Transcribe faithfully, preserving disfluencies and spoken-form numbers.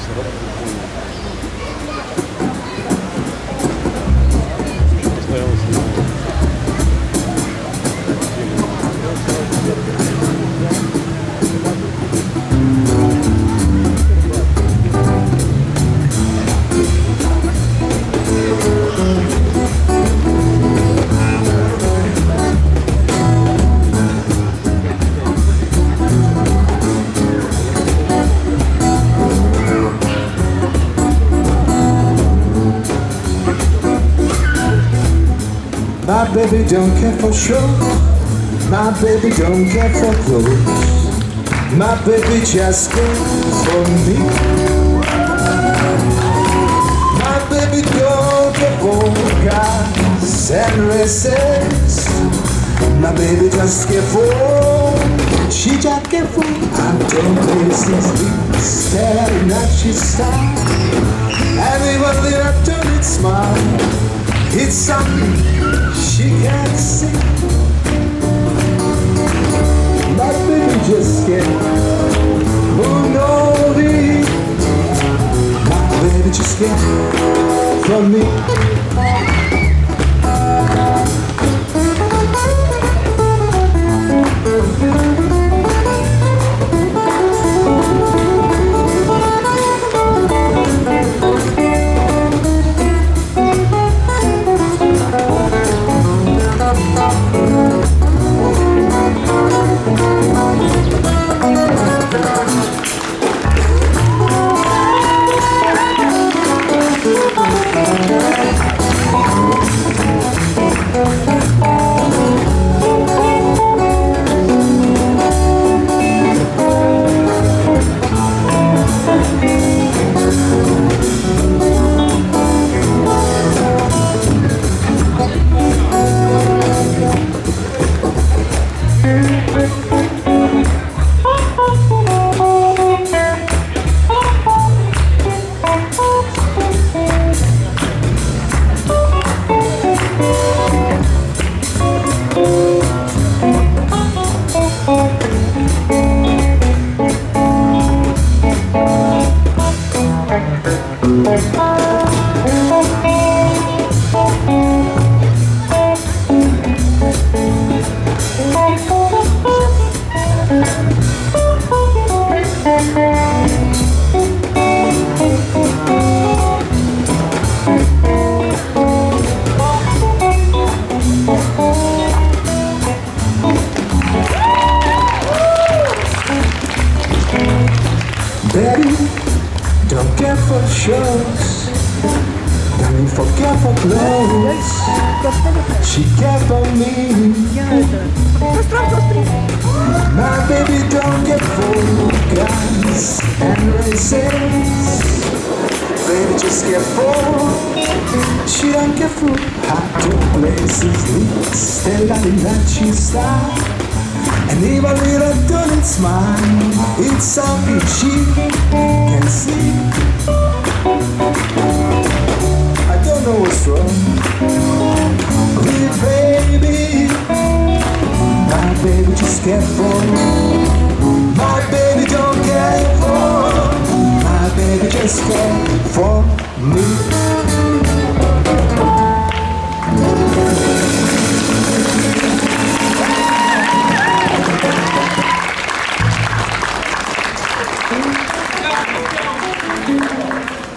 My baby don't care for show. My baby don't care for clothes. My baby just cares for me. My baby don't care for cars and races. My baby just care for, she just care for. I don't places staring at she's style. And even when I turn it smile, it's something she can't see. My baby just can't move no me. My baby just can't from me. Baby, don't care for shows, don't forget for clothes. She care for me. My baby don't get for guns and races. Baby just care for, she don't care for hot places. Stella in that she style. And even when I don't smile, it's something she can see. I don't know what's wrong with baby. My baby just care for, my baby don't care for, my baby just care for me. Thank you.